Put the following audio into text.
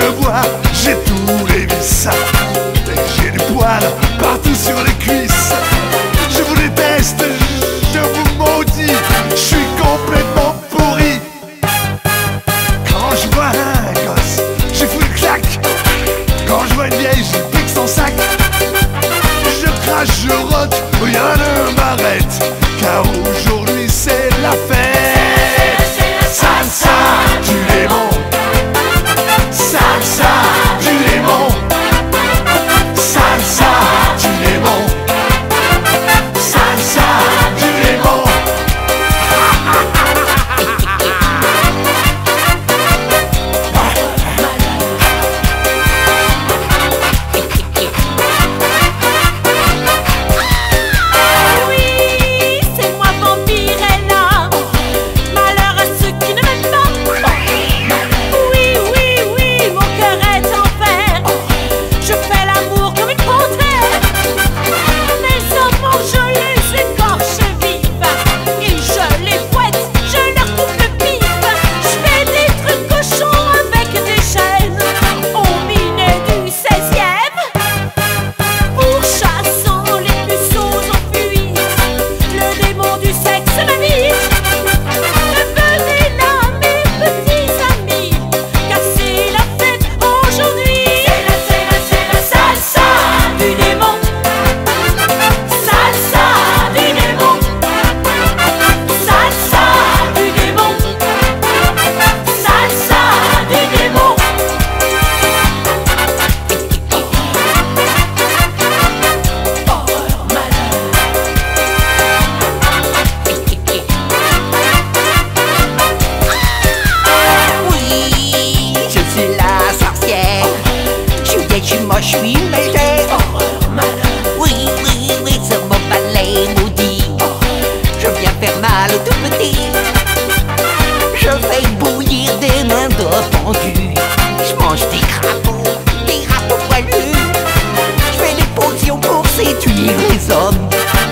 je bois, j'ai tous les vices. J'ai du poil partout sur les cuisses. Je vous déteste, je vous maudis, je suis complètement pourri. Quand je vois un gosse, j'ai fous une claque. Quand je vois une vieille, je pique son sac. Je crache, je rote, rien ne m'arrête, car aujourd'hui c'est la fête. Salsa du démon, salsa du démon, salsa du démon, salsa du démon. Je suis maltais. Oui, oui, oui, sur mon balai maudit. Je viens faire mal au tout petit. Je fais bouillir des mains d'or pendues. Je mange des crapauds poilus. Je fais des potions pour séduire les hommes.